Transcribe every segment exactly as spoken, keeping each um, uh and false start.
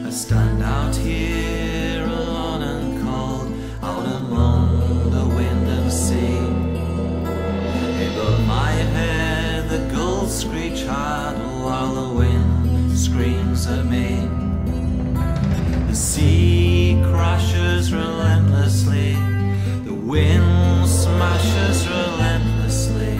I stand out here alone and cold, out among the wind and sea. Above my head the gulls screech hard while the wind screams at me. The sea crashes relentlessly, the wind smashes relentlessly.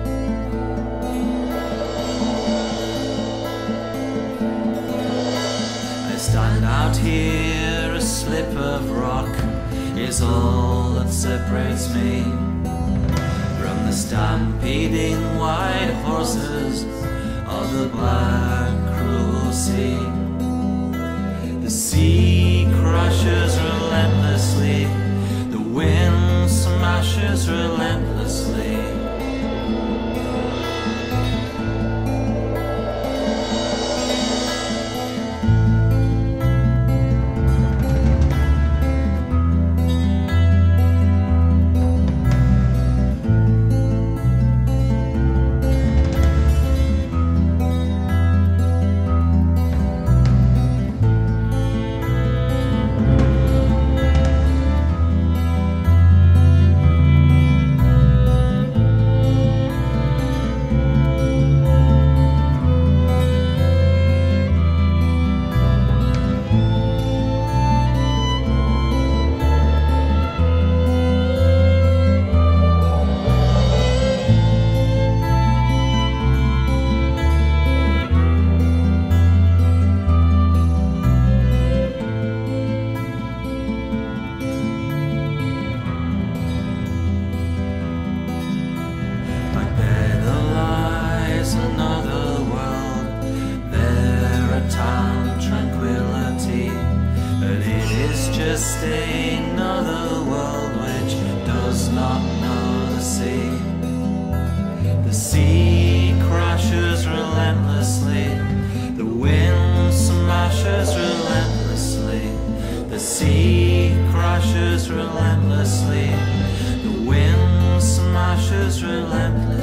I stand out here, a slip of rock is all that separates me from the stampeding white horses of the black cruel sea. The sea crashes relentlessly, the wind smashes relentlessly. Just another world which does not know the sea. The sea crashes relentlessly, the wind smashes relentlessly. The sea crashes relentlessly, the wind smashes relentlessly.